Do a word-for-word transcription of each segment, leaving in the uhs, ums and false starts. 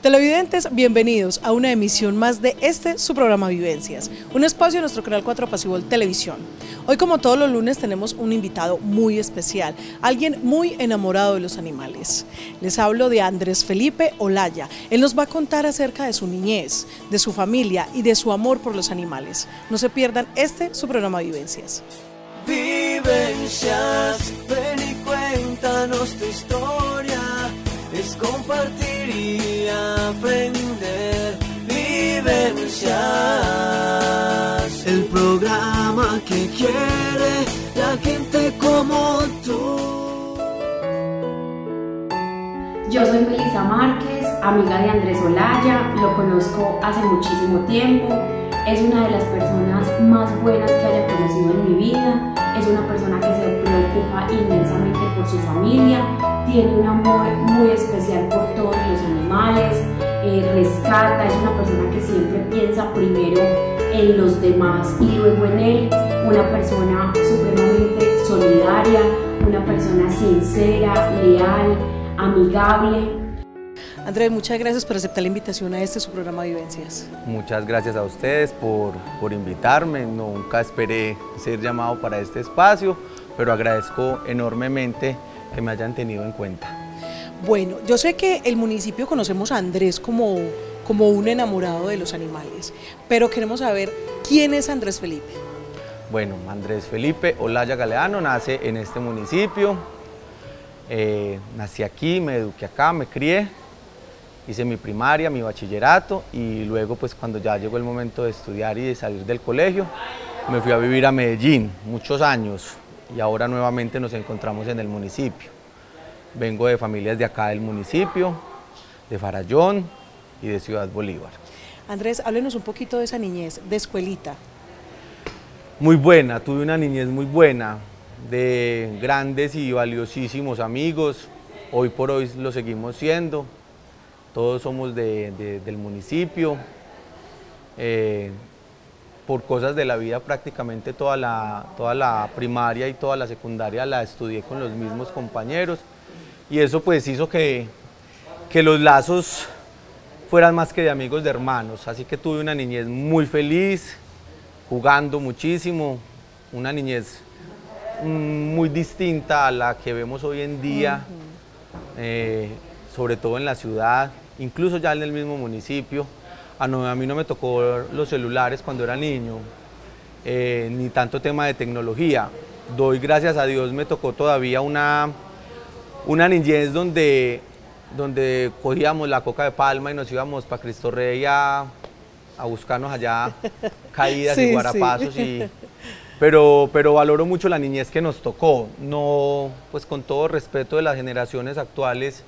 Televidentes, bienvenidos a una emisión más de este, su programa Vivencias, un espacio de nuestro canal cuatro Pacíbol Televisión. Hoy, como todos los lunes, tenemos un invitado muy especial, alguien muy enamorado de los animales. Les hablo de Andrés Felipe Olaya. Él nos va a contar acerca de su niñez, de su familia y de su amor por los animales. No se pierdan este, su programa Vivencias. Vivencias, ven y cuéntanos tu historia. Es compartir y aprender. Vivencias, el programa que quiere la gente como tú. Yo soy Melissa Márquez, amiga de Andrés Olaya, lo conozco hace muchísimo tiempo. Es una de las personas más buenas que haya conocido en mi vida. Es una persona que se preocupa inmensamente por su familia, tiene un amor muy especial por todos los animales, eh, rescata, es una persona que siempre piensa primero en los demás y luego en él, una persona supremamente solidaria, una persona sincera, leal, amigable. Andrés, muchas gracias por aceptar la invitación a este, su programa Vivencias. Muchas gracias a ustedes por, por invitarme. Nunca esperé ser llamado para este espacio, pero agradezco enormemente que me hayan tenido en cuenta. Bueno, yo sé que el municipio conocemos a Andrés como, como un enamorado de los animales, pero queremos saber quién es Andrés Felipe. Bueno, Andrés Felipe Olaya Galeano nace en este municipio. Eh, nací aquí, me eduqué acá, me crié. Hice mi primaria, mi bachillerato y luego pues cuando ya llegó el momento de estudiar y de salir del colegio me fui a vivir a Medellín muchos años y ahora nuevamente nos encontramos en el municipio. Vengo de familias de acá del municipio, de Farallón y de Ciudad Bolívar. Andrés, háblenos un poquito de esa niñez, de escuelita. Muy buena, tuve una niñez muy buena, de grandes y valiosísimos amigos, hoy por hoy lo seguimos siendo. Todos somos de, de, del municipio, eh, por cosas de la vida prácticamente toda la, toda la primaria y toda la secundaria la estudié con los mismos compañeros y eso pues hizo que, que los lazos fueran más que de amigos, de hermanos, así que tuve una niñez muy feliz, jugando muchísimo, una niñez muy distinta a la que vemos hoy en día, uh-huh. eh, sobre todo en la ciudad. Incluso ya en el mismo municipio, a, no, a mí no me tocó los celulares cuando era niño, eh, ni tanto tema de tecnología. Doy gracias a Dios, me tocó todavía una, una niñez donde, donde cogíamos la coca de palma y nos íbamos para Cristo Rey a, a buscarnos allá caídas sí, y guarapazos. Sí. Y, pero, pero valoro mucho la niñez que nos tocó, no, pues con todo respeto de las generaciones actuales.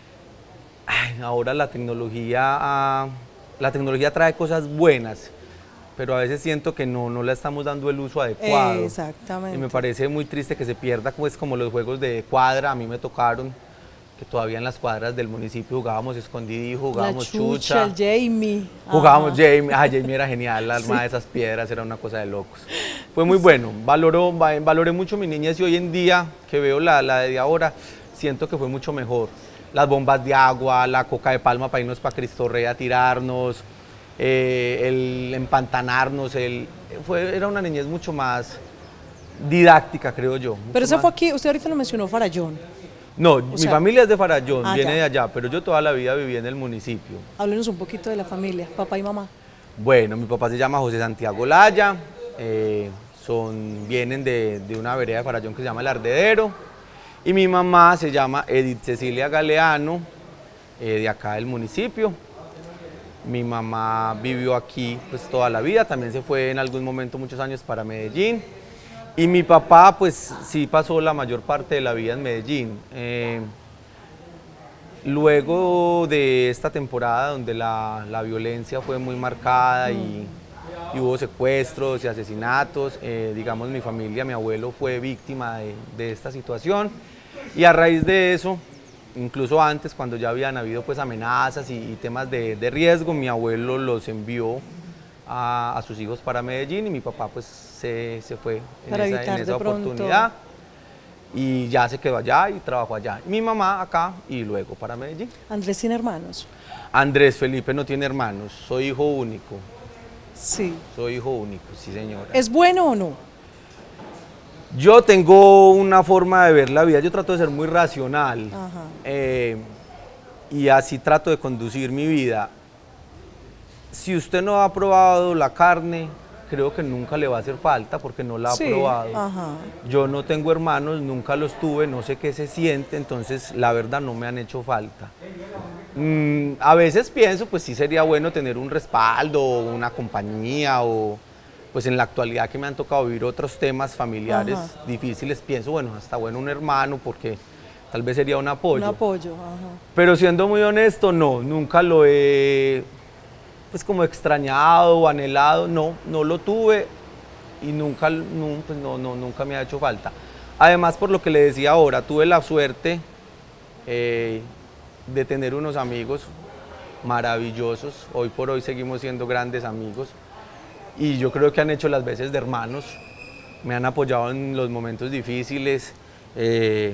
Ay, ahora la tecnología, la tecnología trae cosas buenas, pero a veces siento que no, no le estamos dando el uso adecuado. Exactamente. Y me parece muy triste que se pierda, pues, como los juegos de cuadra. A mí me tocaron que todavía en las cuadras del municipio jugábamos escondidijo, jugábamos la chucha, chucha. el Jamie. Jugábamos Ajá. Jamie. Ah, Jamie era genial, la armada sí. de esas piedras era una cosa de locos. Fue muy bueno, valoró, valoré mucho mi niñez y hoy en día, que veo la, la de ahora, siento que fue mucho mejor. Las bombas de agua, la coca de palma para irnos para Cristo Rey a tirarnos, eh, el empantanarnos, el, fue, era una niñez mucho más didáctica, creo yo. Pero eso más. fue aquí, usted ahorita lo mencionó, Farallón. No, o mi sea, familia es de Farallón, ah, viene ya. de allá, pero yo toda la vida viví en el municipio. Háblenos un poquito de la familia, papá y mamá. Bueno, mi papá se llama José Santiago Olaya, eh, son, vienen de, de una vereda de Farallón que se llama El Ardedero. Y mi mamá se llama Edith Cecilia Galeano, eh, de acá del municipio. Mi mamá vivió aquí pues toda la vida, también se fue en algún momento, muchos años, para Medellín. Y mi papá pues sí pasó la mayor parte de la vida en Medellín. Eh, luego de esta temporada donde la, la violencia fue muy marcada y, y hubo secuestros y asesinatos, eh, digamos mi familia, mi abuelo fue víctima de, de esta situación. Y a raíz de eso, incluso antes, cuando ya habían habido pues amenazas y, y temas de, de riesgo, mi abuelo los envió a, a sus hijos para Medellín y mi papá pues se, se fue en para esa, en esa de oportunidad. y ya se quedó allá y trabajó allá. Mi mamá acá y luego para Medellín. ¿Andrés tiene hermanos? Andrés Felipe no tiene hermanos, soy hijo único. Sí. Soy hijo único, sí señora. ¿Es bueno o no? Yo tengo una forma de ver la vida, yo trato de ser muy racional. Ajá. eh, y así trato de conducir mi vida. Si usted no ha probado la carne, creo que nunca le va a hacer falta porque no la ha Sí, probado. ajá. Yo no tengo hermanos, nunca los tuve, no sé qué se siente, entonces la verdad no me han hecho falta. Mm, a veces pienso, pues sí sería bueno tener un respaldo, una compañía o pues en la actualidad que me han tocado vivir otros temas familiares Ajá. difíciles, pienso, bueno, hasta bueno un hermano porque tal vez sería un apoyo. Un apoyo, ajá. Pero siendo muy honesto, no, nunca lo he pues como extrañado o anhelado, no, no lo tuve y nunca, no, pues no, no, nunca me ha hecho falta. Además, por lo que le decía ahora, tuve la suerte eh, de tener unos amigos maravillosos, hoy por hoy seguimos siendo grandes amigos y yo creo que han hecho las veces de hermanos, me han apoyado en los momentos difíciles, eh,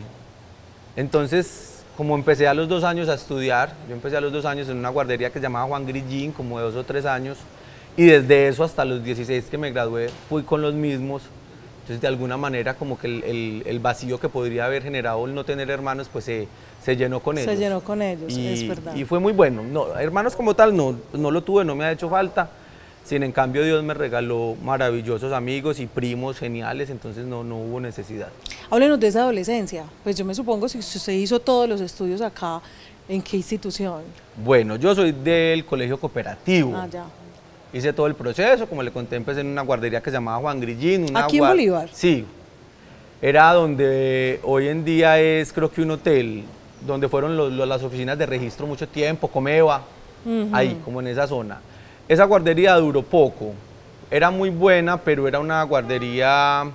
entonces como empecé a los dos años a estudiar, yo empecé a los dos años en una guardería que se llamaba Juan Grillín, como de dos o tres años, y desde eso hasta los dieciséis que me gradué fui con los mismos, entonces de alguna manera como que el, el, el vacío que podría haber generado el no tener hermanos, pues se, se llenó con ellos. Se llenó con ellos, y, es verdad. Y fue muy bueno, no, hermanos como tal no, no lo tuve, no me ha hecho falta, sin en cambio Dios me regaló maravillosos amigos y primos geniales, entonces no, no hubo necesidad. Háblenos de esa adolescencia. Pues yo me supongo si usted hizo todos los estudios acá, ¿en qué institución? Bueno, yo soy del colegio cooperativo. Ah, ya. Hice todo el proceso, como le conté, empecé en una guardería que se llamaba Juan Grillín. Una ¿Aquí en Bolívar? Sí. Era donde hoy en día es, creo que un hotel, donde fueron los, los, las oficinas de registro mucho tiempo, Comeva, uh-huh. Ahí, como en esa zona. Esa guardería duró poco, era muy buena, pero era una guardería,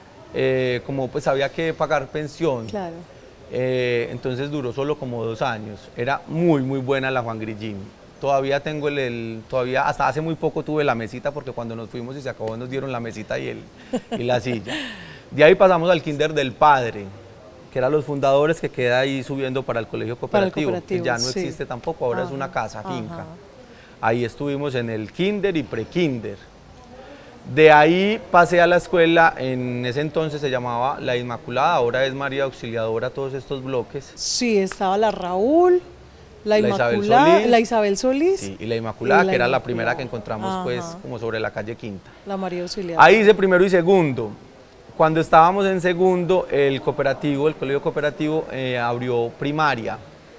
eh, como pues había que pagar pensión. Claro. Eh, entonces duró solo como dos años. Era muy, muy buena la Juan Grillín. Todavía tengo el, el, todavía hasta hace muy poco tuve la mesita porque cuando nos fuimos y se acabó nos dieron la mesita y, el, y la silla. De ahí pasamos al Kinder del Padre, que eran los fundadores que queda ahí subiendo para el colegio cooperativo, para el cooperativo que ya no sí. existe tampoco, ahora Ajá. es una casa, Ajá. finca. Ahí estuvimos en el Kinder y pre-Kinder. De ahí pasé a la escuela, en ese entonces se llamaba La Inmaculada, ahora es María Auxiliadora, todos estos bloques. Sí, estaba la Raúl, la, la Inmaculada, Isabel Solís, la Isabel Solís. Sí, y la Inmaculada, y la que era Inmaculada. la primera que encontramos, Ajá. pues, como sobre la calle Quinta. La María Auxiliadora. Ahí hice primero y segundo. Cuando estábamos en segundo, el cooperativo, el colegio cooperativo eh, abrió primaria,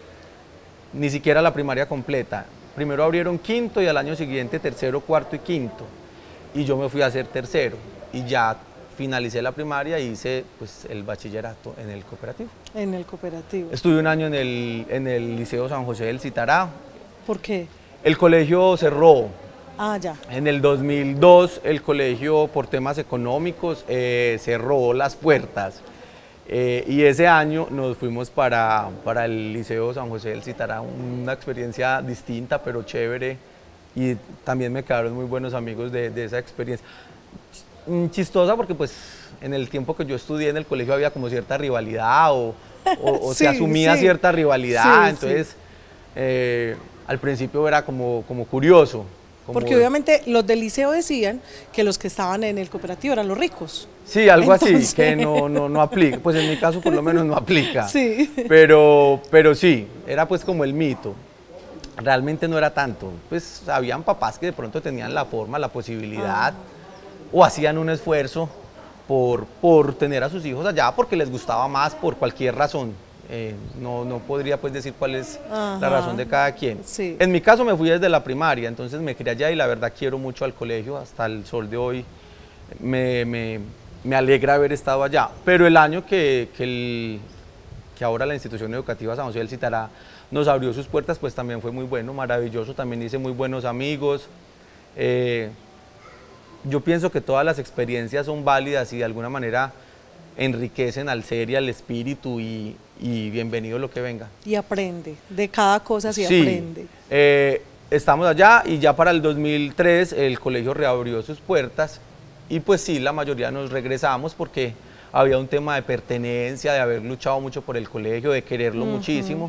ni siquiera la primaria completa. Primero abrieron quinto y al año siguiente tercero, cuarto y quinto. Y yo me fui a hacer tercero y ya finalicé la primaria y hice pues, el bachillerato en el cooperativo. En el cooperativo. Estuve un año en el, en el Liceo San José del Citará. ¿Por qué? El colegio cerró. Ah, ya. En el dos mil dos el colegio por temas económicos eh, cerró las puertas. Eh, y ese año nos fuimos para, para el Liceo San José del Citará, una experiencia distinta pero chévere y también me quedaron muy buenos amigos de, de esa experiencia. Chistosa porque pues en el tiempo que yo estudié en el colegio había como cierta rivalidad o, o, o sí, se asumía sí. cierta rivalidad, sí, entonces sí. Eh, al principio era como, como curioso. Como Porque obviamente los del liceo decían que los que estaban en el cooperativo eran los ricos. Sí, algo Entonces... así, que no, no, no aplica, pues en mi caso por lo menos no aplica. Sí. Pero, pero sí, era pues como el mito. Realmente no era tanto, pues habían papás que de pronto tenían la forma, la posibilidad, ah. o hacían un esfuerzo por, por tener a sus hijos allá porque les gustaba más por cualquier razón. Eh, no, no podría pues decir cuál es Ajá. la razón de cada quien. Sí. En mi caso me fui desde la primaria, entonces me crié allá y la verdad quiero mucho al colegio, hasta el sol de hoy me, me, me alegra haber estado allá. Pero el año que, que, el, que ahora la institución educativa San José del Citará nos abrió sus puertas, pues también fue muy bueno, maravilloso, también hice muy buenos amigos. Eh, yo pienso que todas las experiencias son válidas y de alguna manera enriquecen al ser y al espíritu y, y bienvenido lo que venga. Y aprende, de cada cosa se sí, aprende. Eh, estamos allá y ya para el dos mil tres el colegio reabrió sus puertas y pues sí, la mayoría nos regresamos porque había un tema de pertenencia, de haber luchado mucho por el colegio, de quererlo uh-huh. muchísimo.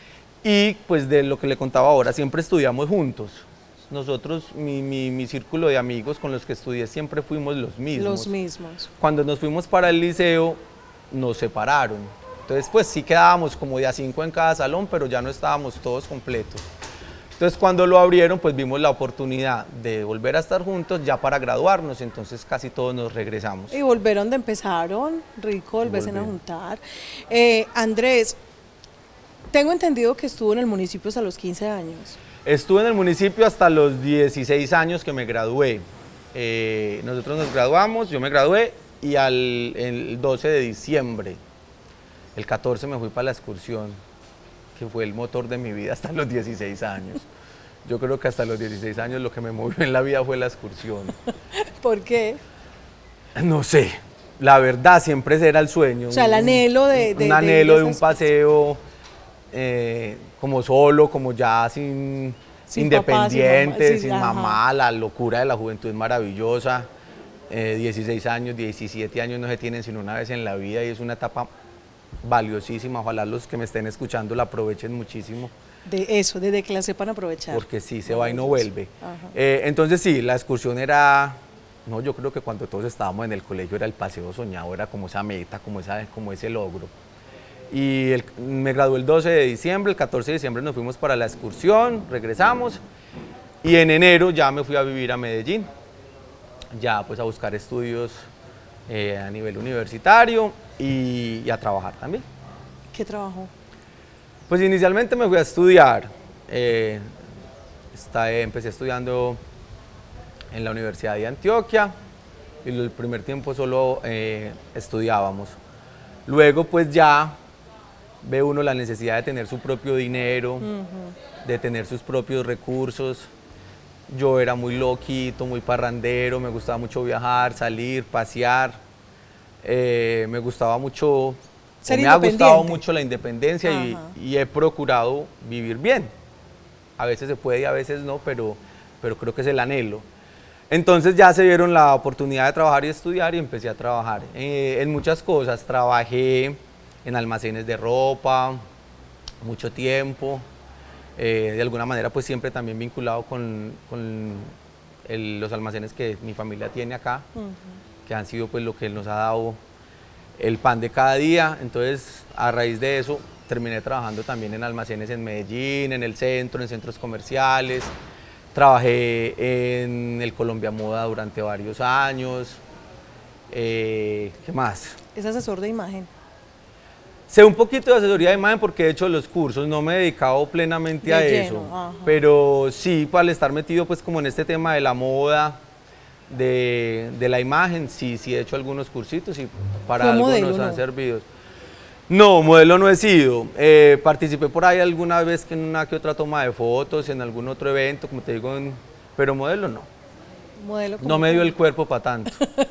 Y pues de lo que le contaba ahora, siempre estudiamos juntos. Nosotros, mi, mi, mi círculo de amigos con los que estudié siempre fuimos los mismos. Los mismos. Cuando nos fuimos para el liceo, nos separaron. Entonces pues sí quedábamos como de a cinco en cada salón, pero ya no estábamos todos completos. Entonces cuando lo abrieron, pues vimos la oportunidad de volver a estar juntos ya para graduarnos, entonces casi todos nos regresamos. Y volvieron de empezaron, rico, volverse a juntar. Eh, Andrés, tengo entendido que estuvo en el municipio hasta los quince años. Estuve en el municipio hasta los dieciséis años que me gradué. Eh, nosotros nos graduamos, yo me gradué y al el doce de diciembre, el catorce me fui para la excursión, que fue el motor de mi vida hasta los dieciséis años. Yo creo que hasta los dieciséis años lo que me movió en la vida fue la excursión. ¿Por qué? No sé, la verdad siempre era el sueño. O sea, el anhelo de... Un, de un anhelo de, de un espacios. paseo eh, como solo, como ya sin, sin independiente, papá, sin, mamá, sí, sin ajá. mamá, la locura de la juventud es maravillosa. Eh, dieciséis años, diecisiete años no se tienen sino una vez en la vida y es una etapa valiosísima, ojalá los que me estén escuchando la aprovechen muchísimo. De eso, desde que la sepan aprovechar. Porque sí, se va y no vuelve. Eh, entonces sí, la excursión era, no, yo creo que cuando todos estábamos en el colegio era el paseo soñado, era como esa meta, como, esa, como ese logro. Y el, me gradué el doce de diciembre, el catorce de diciembre nos fuimos para la excursión, regresamos y en enero ya me fui a vivir a Medellín, ya pues a buscar estudios eh, a nivel universitario y, y a trabajar también. ¿Qué trabajó? Pues inicialmente me fui a estudiar, eh, está, eh, empecé estudiando en la Universidad de Antioquia y el primer tiempo solo eh, estudiábamos. Luego pues ya ve uno la necesidad de tener su propio dinero, uh-huh. de tener sus propios recursos. Yo era muy loquito, muy parrandero, me gustaba mucho viajar, salir, pasear, eh, me gustaba mucho... Me ha gustado mucho la independencia y, y he procurado vivir bien. A veces se puede y a veces no, pero, pero creo que es el anhelo. Entonces ya se dieron la oportunidad de trabajar y estudiar y empecé a trabajar eh, en muchas cosas. Trabajé en almacenes de ropa mucho tiempo, eh, de alguna manera pues siempre también vinculado con, con el, los almacenes que mi familia tiene acá, uh-huh. que han sido pues lo que nos ha dado el pan de cada día. Entonces a raíz de eso terminé trabajando también en almacenes en Medellín, en el centro, en centros comerciales. Trabajé en el Colombia Moda durante varios años. Eh, ¿Qué más? ¿Es asesor de imagen? Sé un poquito de asesoría de imagen porque he hecho los cursos, no me he dedicado plenamente de a lleno, eso. ajá. Pero sí, para estar metido pues como en este tema de la moda, De, de la imagen, sí, sí he hecho algunos cursitos y para algo modelo, nos no? han servido. No, modelo no he sido. Eh, participé por ahí alguna vez que en una que otra toma de fotos, en algún otro evento, como te digo, en, pero modelo no. Modelo no me dio el cuerpo para tanto.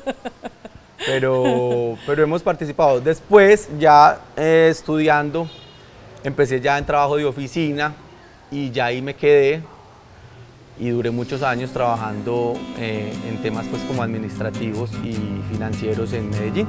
pero, pero hemos participado. Después, ya eh, estudiando, empecé ya en trabajo de oficina y ya ahí me quedé. Y duré muchos años trabajando eh, en temas pues como administrativos y financieros en Medellín.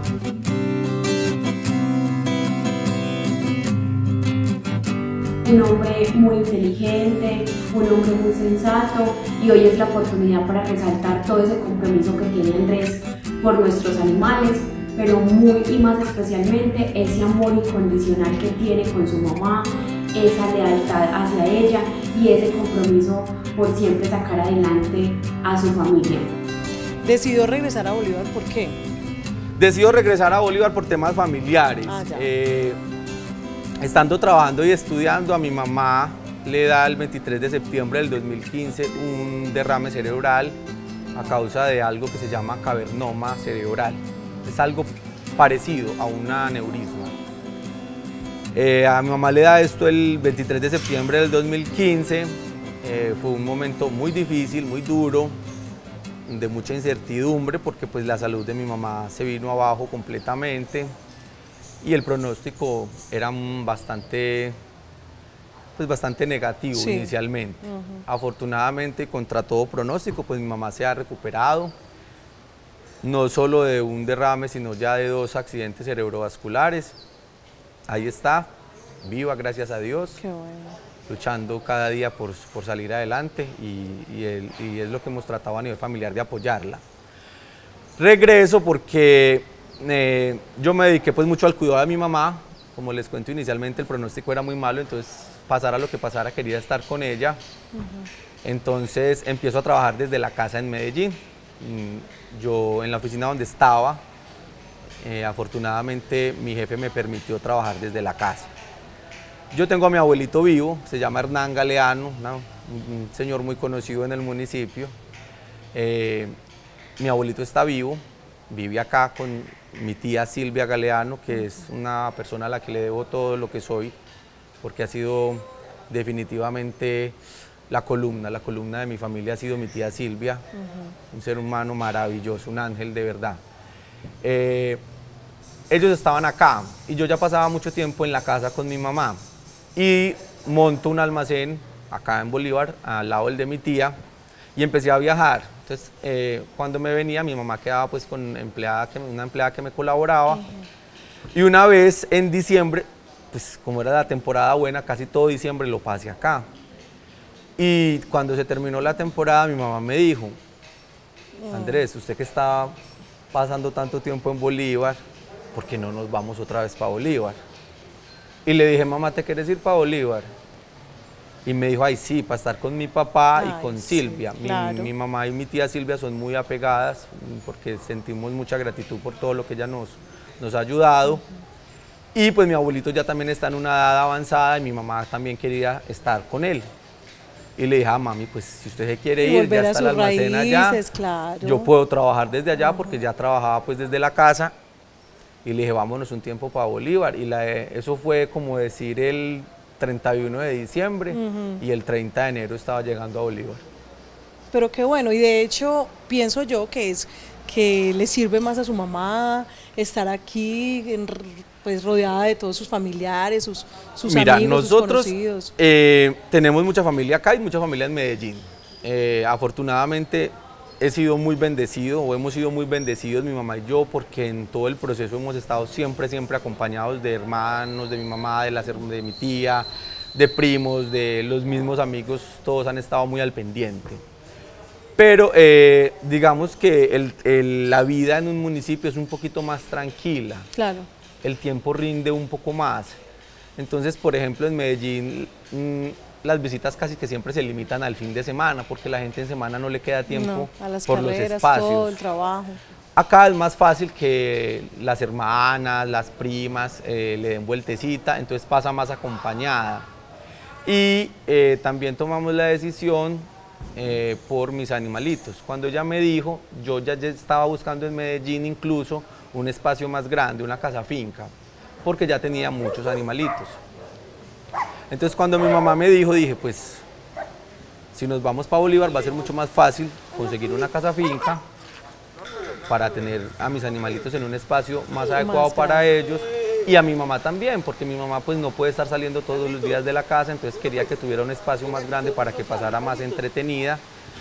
Un hombre muy inteligente, un hombre muy sensato y hoy es la oportunidad para resaltar todo ese compromiso que tiene Andrés por nuestros animales, pero muy y más especialmente ese amor incondicional que tiene con su mamá, esa lealtad hacia ella y ese compromiso por siempre sacar adelante a su familia. ¿Decidió regresar a Bolívar por qué? Decidió regresar a Bolívar por temas familiares. Ah, ya. Eh, estando trabajando y estudiando, a mi mamá le da el veintitrés de septiembre del dos mil quince un derrame cerebral a causa de algo que se llama cavernoma cerebral. Es algo parecido a un aneurisma. Eh, a mi mamá le da esto el veintitrés de septiembre del dos mil quince, eh, fue un momento muy difícil, muy duro, de mucha incertidumbre porque pues la salud de mi mamá se vino abajo completamente y el pronóstico era bastante, pues bastante negativo sí. inicialmente. Uh-huh. Afortunadamente, contra todo pronóstico, pues mi mamá se ha recuperado, no solo de un derrame, sino ya de dos accidentes cerebrovasculares. Ahí está, viva, gracias a Dios. Qué bueno. Luchando cada día por, por salir adelante y, y, el, y es lo que hemos tratado a nivel familiar de apoyarla. Regreso porque eh, yo me dediqué pues mucho al cuidado de mi mamá. Como les cuento inicialmente, el pronóstico era muy malo, entonces pasara lo que pasara quería estar con ella. Uh-huh. Entonces empiezo a trabajar desde la casa en Medellín. Yo en la oficina donde estaba, eh, afortunadamente mi jefe me permitió trabajar desde la casa. Yo tengo a mi abuelito vivo, se llama Hernán Galeano, una, un señor muy conocido en el municipio. Eh, mi abuelito está vivo, vive acá con mi tía Silvia Galeano, que es una persona a la que le debo todo lo que soy, porque ha sido definitivamente la columna, la columna de mi familia ha sido mi tía Silvia, uh-huh. Un ser humano maravilloso, un ángel de verdad. Eh, ellos estaban acá y yo ya pasaba mucho tiempo en la casa con mi mamá. Y monto un almacén acá en Bolívar, al lado del de mi tía, y empecé a viajar. Entonces, eh, cuando me venía, mi mamá quedaba pues con empleada que, una empleada que me colaboraba. Uh-huh. Y una vez en diciembre, pues como era la temporada buena, casi todo diciembre lo pasé acá. Y cuando se terminó la temporada, mi mamá me dijo, Andrés, usted que está pasando tanto tiempo en Bolívar, ¿por qué no nos vamos otra vez para Bolívar? Y le dije, mamá, ¿te quieres ir para Bolívar? Y me dijo, ay, sí, para estar con mi papá ay, y con sí, Silvia. Claro. Mi, mi mamá y mi tía Silvia son muy apegadas porque sentimos mucha gratitud por todo lo que ella nos, nos ha ayudado. Uh-huh. Y pues mi abuelito ya también está en una edad avanzada y mi mamá también quería estar con él. Y le dije, ah, mami, pues si usted se quiere y ir, ya está el almacén allá. Claro. Yo puedo trabajar desde allá uh-huh. porque ya trabajaba pues desde la casa. Y le dije, vámonos un tiempo para Bolívar. Y la, eso fue como decir el treinta y uno de diciembre uh-huh. y el treinta de enero estaba llegando a Bolívar. Pero qué bueno, y de hecho pienso yo que es que le sirve más a su mamá estar aquí, en, pues rodeada de todos sus familiares, sus, sus Mira, amigos, nosotros, sus conocidos. Eh, tenemos mucha familia acá y mucha familia en Medellín. Eh, afortunadamente he sido muy bendecido, o hemos sido muy bendecidos mi mamá y yo, porque en todo el proceso hemos estado siempre, siempre acompañados de hermanos, de mi mamá, de, la, de mi tía, de primos, de los mismos amigos, todos han estado muy al pendiente. Pero eh, digamos que el, el, la vida en un municipio es un poquito más tranquila. Claro. El tiempo rinde un poco más. Entonces, por ejemplo, en Medellín, mmm, las visitas casi que siempre se limitan al fin de semana, porque la gente en semana no le queda tiempo no, a las por carreras, los espacios. todo el trabajo. Acá es más fácil que las hermanas, las primas eh, le den vueltecita, entonces pasa más acompañada. Y eh, también tomamos la decisión eh, por mis animalitos. Cuando ella me dijo, yo ya estaba buscando en Medellín incluso un espacio más grande, una casa finca, porque ya tenía muchos animalitos. Entonces cuando mi mamá me dijo, dije, pues si nos vamos para Bolívar va a ser mucho más fácil conseguir una casa finca para tener a mis animalitos en un espacio más adecuado para ellos y a mi mamá también, porque mi mamá pues no puede estar saliendo todos los días de la casa, entonces quería que tuviera un espacio más grande para que pasara más entretenida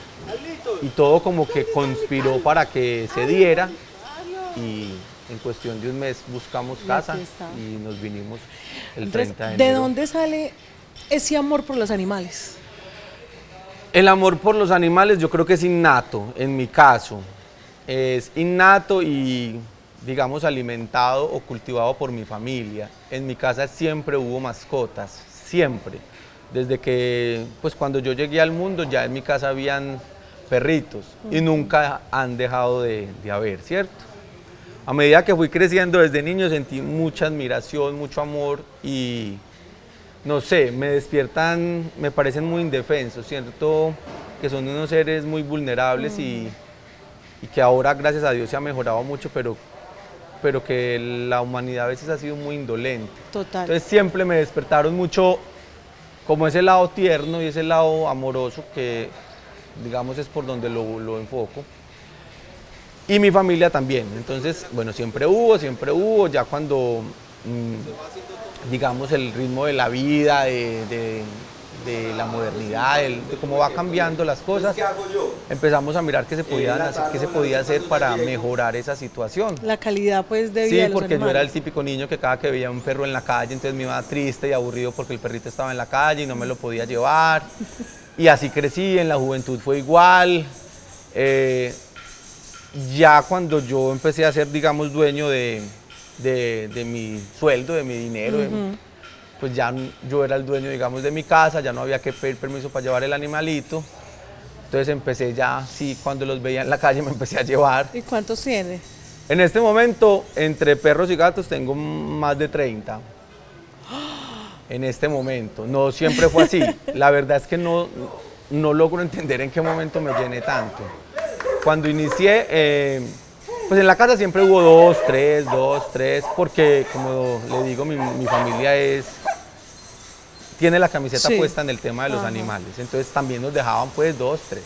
y todo como que conspiró para que se diera y en cuestión de un mes buscamos casa y nos vinimos el treinta de enero. ¿De dónde sale ese amor por los animales? El amor por los animales yo creo que es innato, en mi caso. Es innato y, digamos, alimentado o cultivado por mi familia. En mi casa siempre hubo mascotas, siempre. Desde que, pues cuando yo llegué al mundo, ya en mi casa habían perritos uh-huh. y nunca han dejado de, de haber, ¿cierto? A medida que fui creciendo desde niño sentí mucha admiración, mucho amor y, no sé, me despiertan, me parecen muy indefensos, siento que son unos seres muy vulnerables uh-huh. y, y que ahora, gracias a Dios, se ha mejorado mucho, pero, pero que la humanidad a veces ha sido muy indolente. Total. Entonces siempre me despertaron mucho como ese lado tierno y ese lado amoroso que, digamos, es por donde lo, lo enfoco. Y mi familia también, entonces, bueno, siempre hubo, siempre hubo, ya cuando, mmm, digamos, el ritmo de la vida, de, de, de la modernidad, de, de cómo va cambiando las cosas, empezamos a mirar qué se, podían hacer, qué se podía hacer para mejorar esa situación. La calidad pues de vida Sí, de los porque animales. yo era el típico niño que cada que veía un perro en la calle, entonces me iba triste y aburrido porque el perrito estaba en la calle y no me lo podía llevar. Y así crecí, en la juventud fue igual. Eh, ya cuando yo empecé a ser, digamos, dueño de, de, de mi sueldo, de mi dinero, uh-huh. de, pues ya yo era el dueño, digamos, de mi casa, ya no había que pedir permiso para llevar el animalito. Entonces empecé ya, sí, cuando los veía en la calle me empecé a llevar. ¿Y cuántos tiene? En este momento, entre perros y gatos, tengo más de treinta. En este momento, no siempre fue así. La verdad es que no, no logro entender en qué momento me llené tanto. Cuando inicié, eh, pues en la casa siempre hubo dos, tres, dos, tres, porque como le digo, mi, mi familia es... tiene la camiseta sí. puesta en el tema de los Ajá. animales, entonces también nos dejaban pues dos, tres.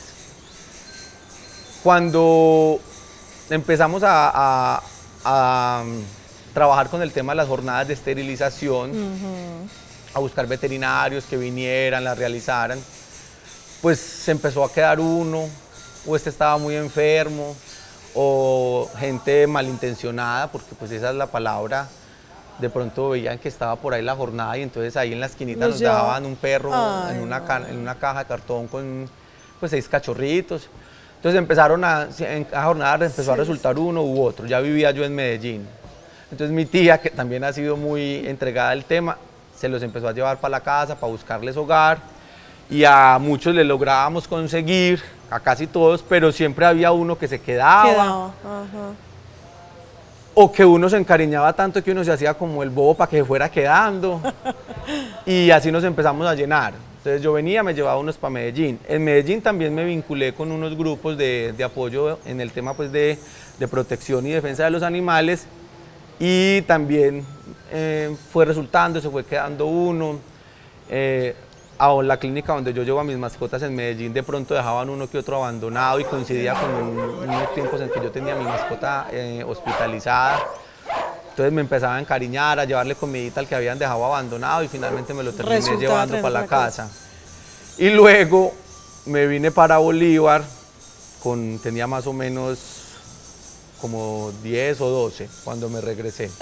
Cuando empezamos a, a, a trabajar con el tema de las jornadas de esterilización, uh-huh. a buscar veterinarios que vinieran, las realizaran, pues se empezó a quedar uno, o este estaba muy enfermo, o gente malintencionada, porque pues esa es la palabra. De pronto veían que estaba por ahí la jornada y entonces ahí en la esquinita nos lleva. dejaban un perro Ay, en, una no. ca en una caja de cartón con pues seis cachorritos. Entonces empezaron a, en cada jornada empezó sí. a resultar uno u otro. Ya vivía yo en Medellín. Entonces mi tía, que también ha sido muy entregada al tema, se los empezó a llevar para la casa, para buscarles hogar. Y a muchos les lográbamos conseguir, a casi todos, pero siempre había uno que se quedaba. Quedaba. Ajá. O que uno se encariñaba tanto que uno se hacía como el bobo para que se fuera quedando. Y así nos empezamos a llenar. Entonces yo venía, me llevaba unos para Medellín. En Medellín también me vinculé con unos grupos de, de apoyo en el tema pues, de, de protección y defensa de los animales. Y también eh, fue resultando, se fue quedando uno. Eh, a la clínica donde yo llevo a mis mascotas en Medellín, de pronto dejaban uno que otro abandonado y coincidía con un, unos tiempos en que yo tenía a mi mascota eh, hospitalizada. Entonces me empezaba a encariñar, a llevarle comidita al que habían dejado abandonado y finalmente me lo terminé Resulta llevando para la casa. casa. Y luego me vine para Bolívar, con, tenía más o menos como diez o doce cuando me regresé.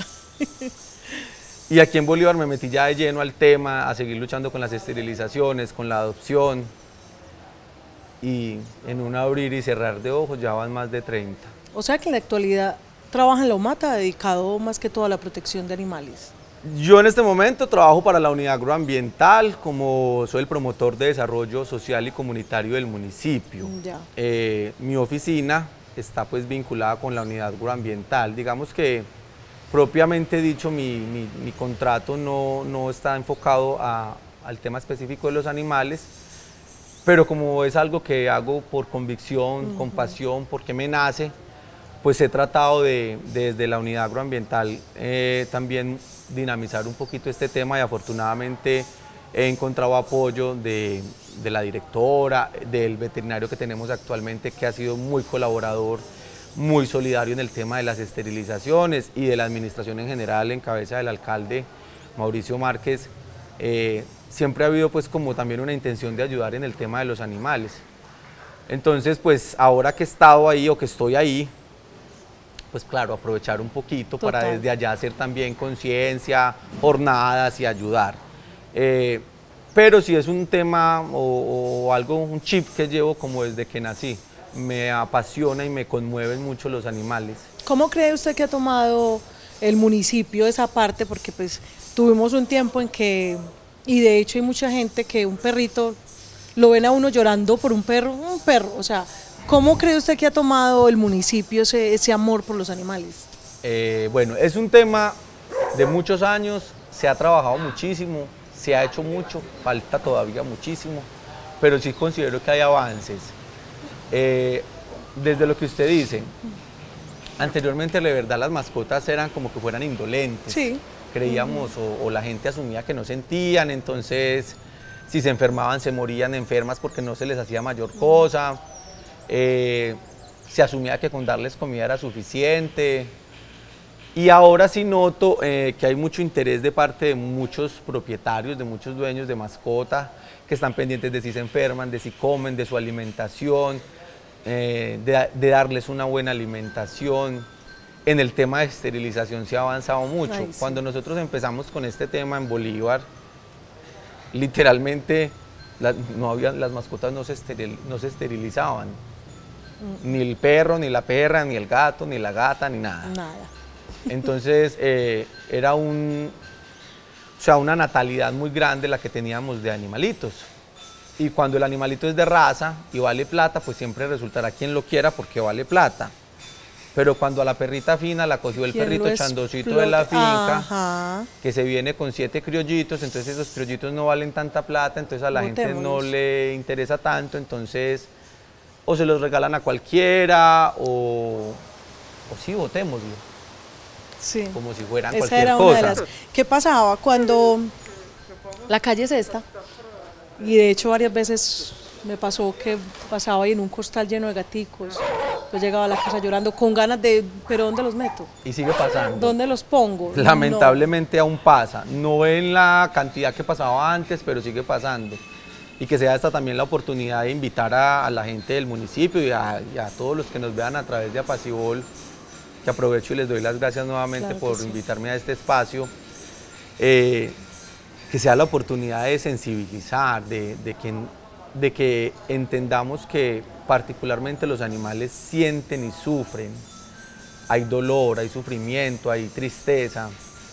Y aquí en Bolívar me metí ya de lleno al tema, a seguir luchando con las esterilizaciones, con la adopción. Y en un abrir y cerrar de ojos ya van más de treinta. O sea que en la actualidad trabaja en la UMATA dedicado más que todo a la protección de animales. Yo en este momento trabajo para la unidad agroambiental, como soy el promotor de desarrollo social y comunitario del municipio. Ya. Eh, mi oficina está pues vinculada con la unidad agroambiental. Digamos que propiamente dicho, mi, mi, mi contrato no, no está enfocado a, al tema específico de los animales, pero como es algo que hago por convicción, uh-huh. con pasión, porque me nace, pues he tratado de, de desde la unidad agroambiental eh, también dinamizar un poquito este tema y afortunadamente he encontrado apoyo de, de la directora, del veterinario que tenemos actualmente, que ha sido muy colaborador, muy solidario en el tema de las esterilizaciones, y de la administración en general en cabeza del alcalde Mauricio Márquez. Eh, siempre ha habido pues como también una intención de ayudar en el tema de los animales. Entonces pues ahora que he estado ahí o que estoy ahí, pues claro, aprovechar un poquito Total. Para desde allá hacer también conciencia, jornadas y ayudar. Eh, pero si es un tema o, o algo, un chip que llevo como desde que nací. Me apasiona y me conmueven mucho los animales. ¿Cómo cree usted que ha tomado el municipio esa parte? Porque pues tuvimos un tiempo en que, y de hecho hay mucha gente que un perrito, lo ven a uno llorando por un perro, un perro, o sea, ¿cómo cree usted que ha tomado el municipio ese, ese amor por los animales? Eh, bueno, es un tema de muchos años, se ha trabajado muchísimo, se ha hecho mucho, falta todavía muchísimo, pero sí considero que hay avances. Eh, desde lo que usted dice, anteriormente de verdad las mascotas eran como que fueran indolentes, sí. creíamos uh-huh. o, o la gente asumía que no sentían, entonces si se enfermaban se morían enfermas porque no se les hacía mayor cosa, eh, se asumía que con darles comida era suficiente. Y ahora sí noto eh, que hay mucho interés de parte de muchos propietarios, de muchos dueños de mascota, que están pendientes de si se enferman, de si comen, de su alimentación, eh, de, de darles una buena alimentación. En el tema de esterilización se ha avanzado mucho. Ay, sí. Cuando nosotros empezamos con este tema en Bolívar, literalmente la, no había, las mascotas no se, esteril, no se esterilizaban. Mm. Ni el perro, ni la perra, ni el gato, ni la gata, ni nada. Nada. Entonces eh, era un, o sea, una natalidad muy grande la que teníamos de animalitos. Y cuando el animalito es de raza y vale plata, pues siempre resultará quien lo quiera porque vale plata. Pero cuando a la perrita fina la cogió el perrito chandosito de la finca, ajá, que se viene con siete criollitos, entonces esos criollitos no valen tanta plata, entonces a la gente no le interesa tanto, entonces o se los regalan a cualquiera o, o sí, botémoslo. Sí. Como si fueran Esa cualquier era cosa. Una de las... ¿Qué pasaba cuando la calle es esta? Y de hecho varias veces me pasó que pasaba ahí en un costal lleno de gaticos. Yo llegaba a la casa llorando con ganas de, ¿pero dónde los meto? Y sigue pasando. ¿Dónde los pongo? Lamentablemente no. Aún pasa. No en la cantidad que pasaba antes, pero sigue pasando. Y que sea esta también la oportunidad de invitar a, a la gente del municipio y a, y a todos los que nos vean a través de Apacibol, que aprovecho y les doy las gracias nuevamente claro por sí. invitarme a este espacio, eh, que sea la oportunidad de sensibilizar, de, de, que, de que entendamos que particularmente los animales sienten y sufren, hay dolor, hay sufrimiento, hay tristeza,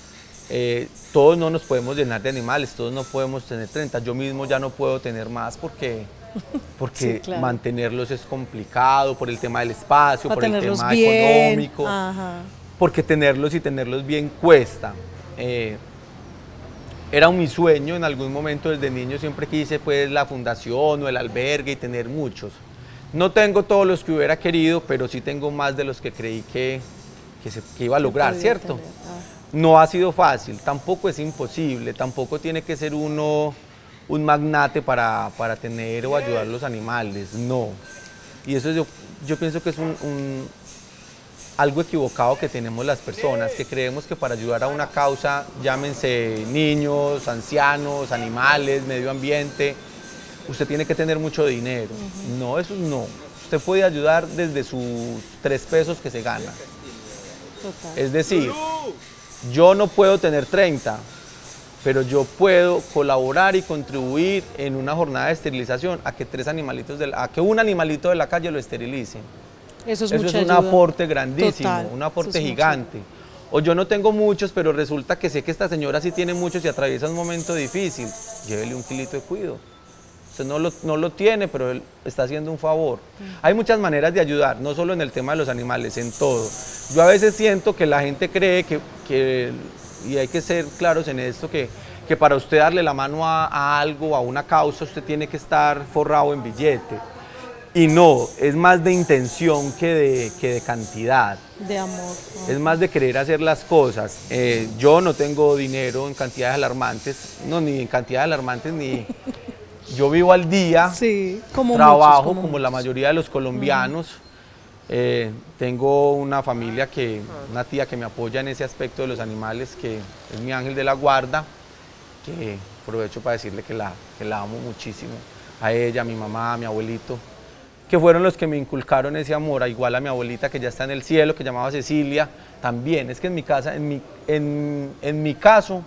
eh, todos no nos podemos llenar de animales, todos no podemos tener treinta, yo mismo ya no puedo tener más porque... porque sí, claro. mantenerlos es complicado por el tema del espacio, Para por el tema bien. económico, Ajá. porque tenerlos y tenerlos bien cuesta. Eh, era un mi sueño en algún momento desde niño, siempre quise pues la fundación o el albergue y tener muchos. No tengo todos los que hubiera querido, pero sí tengo más de los que creí que, que, se, que iba a lograr, ¿cierto? Ah. No ha sido fácil, tampoco es imposible, tampoco tiene que ser uno un magnate para, para tener o ayudar a los animales, no. Y eso yo, yo pienso que es un, un, algo equivocado que tenemos las personas, que creemos que para ayudar a una causa, llámense niños, ancianos, animales, medio ambiente, usted tiene que tener mucho dinero. Uh-huh. No, eso no. Usted puede ayudar desde sus tres pesos que se gana. Total. Es decir, yo no puedo tener treinta, pero yo puedo colaborar y contribuir en una jornada de esterilización a que tres animalitos de la, a que un animalito de la calle lo esterilicen. Eso es, Eso mucha es un ayuda. aporte grandísimo, Total. un aporte es gigante. Mucho. O yo no tengo muchos, pero resulta que sé que esta señora sí tiene muchos y atraviesa un momento difícil. Llévele un kilito de cuido. Usted no lo, no lo tiene, pero él está haciendo un favor. Mm. Hay muchas maneras de ayudar, no solo en el tema de los animales, en todo. Yo a veces siento que la gente cree que, que y hay que ser claros en esto, que, que para usted darle la mano a, a algo, a una causa, usted tiene que estar forrado en billete. Y no, es más de intención que de, que de cantidad. De amor. ¿No? Es más de querer hacer las cosas. Eh, yo no tengo dinero en cantidades alarmantes, no, ni en cantidades alarmantes, ni... Yo vivo al día, sí, como trabajo muchos, como, como muchos. la mayoría de los colombianos. Uh-huh. Eh, tengo una familia, que, una tía que me apoya en ese aspecto de los animales, que es mi ángel de la guarda, que aprovecho para decirle que la, que la amo muchísimo. A ella, a mi mamá, a mi abuelito, que fueron los que me inculcaron ese amor, a igual a mi abuelita que ya está en el cielo, que llamaba Cecilia, también. Es que en mi casa, en mi, en, en mi caso,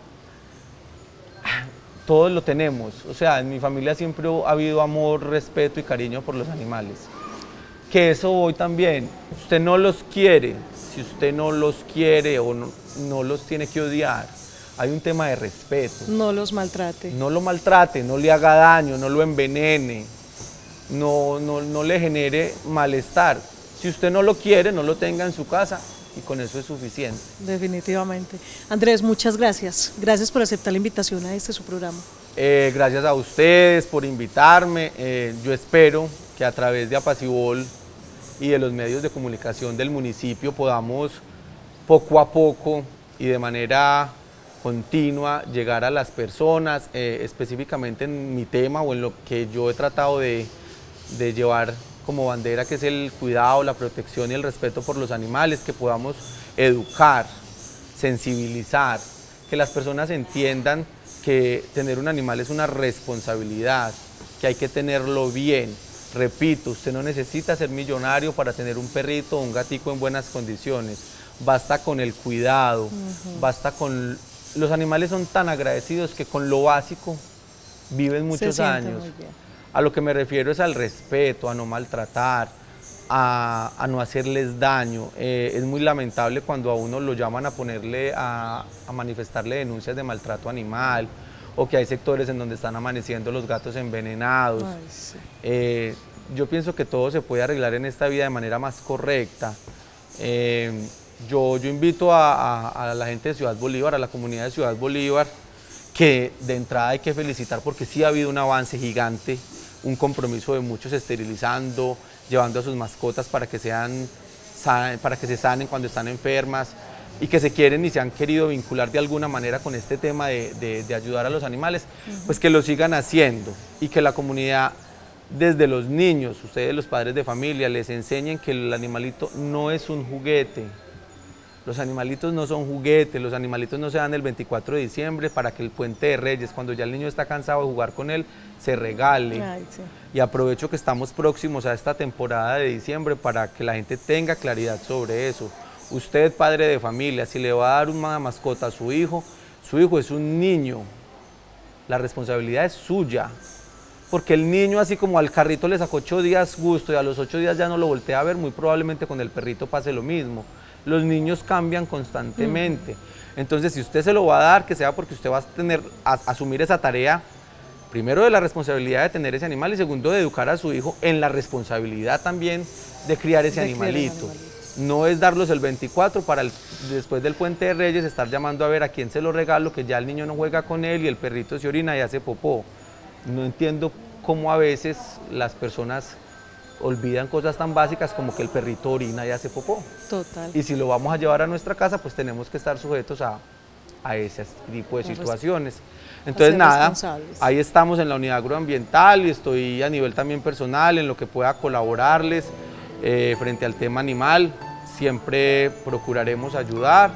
todos lo tenemos. O sea, en mi familia siempre ha habido amor, respeto y cariño por los animales. Que eso hoy también, usted no los quiere, si usted no los quiere o no, no los tiene que odiar, hay un tema de respeto. No los maltrate. No lo maltrate, no le haga daño, no lo envenene, no, no, no le genere malestar. Si usted no lo quiere, no lo tenga en su casa y con eso es suficiente. Definitivamente. Andrés, muchas gracias. Gracias por aceptar la invitación a este su programa. Eh, gracias a ustedes por invitarme. Eh, yo espero que a través de Apacibol y de los medios de comunicación del municipio podamos poco a poco y de manera continua llegar a las personas, eh, específicamente en mi tema o en lo que yo he tratado de, de llevar como bandera, que es el cuidado, la protección y el respeto por los animales, que podamos educar, sensibilizar, que las personas entiendan que tener un animal es una responsabilidad, que hay que tenerlo bien. Repito, usted no necesita ser millonario para tener un perrito o un gatico en buenas condiciones. Basta con el cuidado, uh-huh. basta con... Los animales son tan agradecidos que con lo básico viven muchos años. A lo que me refiero es al respeto, a no maltratar, a, a no hacerles daño. Eh, es muy lamentable cuando a uno lo llaman a ponerle, a, a manifestarle denuncias de maltrato animal, o que hay sectores en donde están amaneciendo los gatos envenenados. Ay, sí. eh, yo pienso que todo se puede arreglar en esta vida de manera más correcta. Eh, yo, yo invito a, a, a la gente de Ciudad Bolívar, a la comunidad de Ciudad Bolívar, que de entrada hay que felicitar porque sí ha habido un avance gigante, un compromiso de muchos esterilizando, llevando a sus mascotas para que, sean, para que se sanen cuando están enfermas, y que se quieren y se han querido vincular de alguna manera con este tema de, de, de ayudar a los animales, uh-huh. pues que lo sigan haciendo y que la comunidad, desde los niños, ustedes los padres de familia, les enseñen que el animalito no es un juguete. Los animalitos no son juguetes, los animalitos no se dan el veinticuatro de diciembre para que el Puente de Reyes, cuando ya el niño está cansado de jugar con él, se regale. Ay, sí. Y aprovecho que estamos próximos a esta temporada de diciembre para que la gente tenga claridad sobre eso. Usted, padre de familia, si le va a dar una mascota a su hijo, su hijo es un niño, la responsabilidad es suya, porque el niño, así como al carrito le sacó ocho días gusto y a los ocho días ya no lo voltea a ver, muy probablemente con el perrito pase lo mismo. Los niños cambian constantemente, uh-huh. entonces si usted se lo va a dar, que sea porque usted va a tener, a, a asumir esa tarea, primero de la responsabilidad de tener ese animal y segundo de educar a su hijo en la responsabilidad también de criar ese de animalito. Criar No es darlos el veinticuatro para el, después del Puente de Reyes estar llamando a ver a quién se lo regalo, que ya el niño no juega con él y el perrito se orina y hace popó. No entiendo cómo a veces las personas olvidan cosas tan básicas como que el perrito orina y hace popó. Total. Y si lo vamos a llevar a nuestra casa, pues tenemos que estar sujetos a, a ese tipo de situaciones. Entonces nada, ahí estamos en la unidad agroambiental y estoy a nivel también personal en lo que pueda colaborarles eh, frente al tema animal. Siempre procuraremos ayudar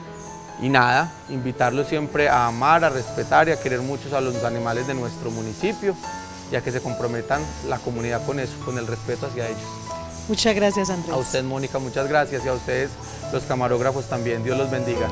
y nada, invitarlos siempre a amar, a respetar y a querer mucho a los animales de nuestro municipio, ya que se comprometan la comunidad con eso, con el respeto hacia ellos. Muchas gracias, Andrés. A usted, Mónica, muchas gracias y a ustedes, los camarógrafos también. Dios los bendiga.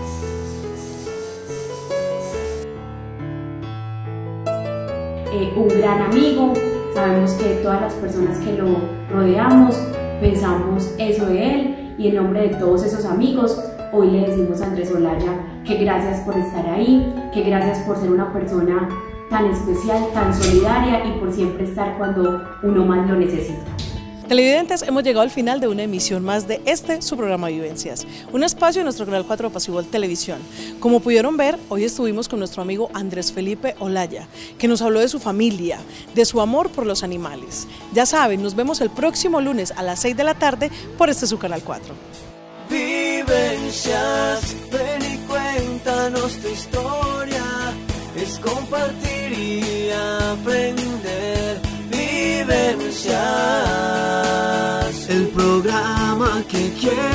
Eh, un gran amigo, sabemos que todas las personas que lo rodeamos pensamos eso de él. Y en nombre de todos esos amigos, hoy le decimos a Andrés Olaya que gracias por estar ahí, que gracias por ser una persona tan especial, tan solidaria y por siempre estar cuando uno más lo necesita. Televidentes, hemos llegado al final de una emisión más de este, su programa Vivencias, un espacio en nuestro canal cuatro Pacíbol Televisión. Como pudieron ver, hoy estuvimos con nuestro amigo Andrés Felipe Olaya, que nos habló de su familia, de su amor por los animales. Ya saben, nos vemos el próximo lunes a las seis de la tarde por este su canal cuatro. Vivencias, ven y cuéntanos tu historia, es compartir y aprender. Vivencias, el programa que quieres.